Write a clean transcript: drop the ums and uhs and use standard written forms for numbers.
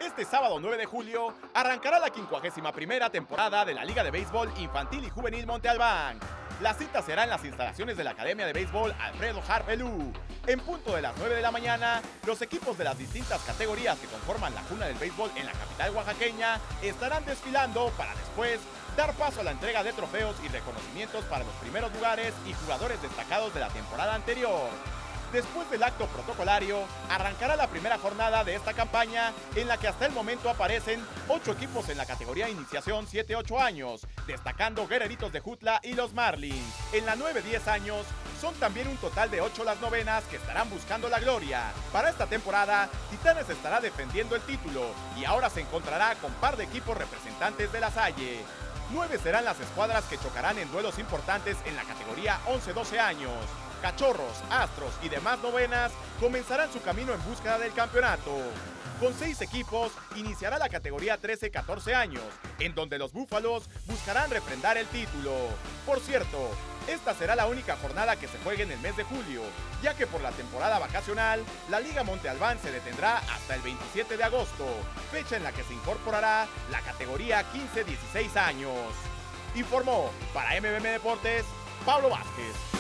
Este sábado 9 de julio arrancará la 51ª temporada de la Liga de Béisbol Infantil y Juvenil Monte Albán. La cita será en las instalaciones de la Academia de Béisbol Alfredo Harpelú. En punto de las 9 de la mañana, los equipos de las distintas categorías que conforman la cuna del béisbol en la capital oaxaqueña estarán desfilando para después dar paso a la entrega de trofeos y reconocimientos para los primeros lugares y jugadores destacados de la temporada anterior. Después del acto protocolario, arrancará la primera jornada de esta campaña en la que hasta el momento aparecen 8 equipos en la categoría Iniciación 7-8 años, destacando Guerreritos de Jutla y los Marlins. En la 9-10 años, son también un total de 8 las novenas que estarán buscando la gloria. Para esta temporada, Titanes estará defendiendo el título y ahora se encontrará con par de equipos representantes de la Salle. 9 serán las escuadras que chocarán en duelos importantes en la categoría 11-12 años. Cachorros, Astros y demás novenas comenzarán su camino en búsqueda del campeonato. Con 6 equipos, iniciará la categoría 13-14 años, en donde los Búfalos buscarán refrendar el título. Por cierto, esta será la única jornada que se juegue en el mes de julio, ya que por la temporada vacacional, la Liga Monte Albán se detendrá hasta el 27 de agosto, fecha en la que se incorporará la categoría 15-16 años. Informó para MBM Deportes, Pablo Vázquez.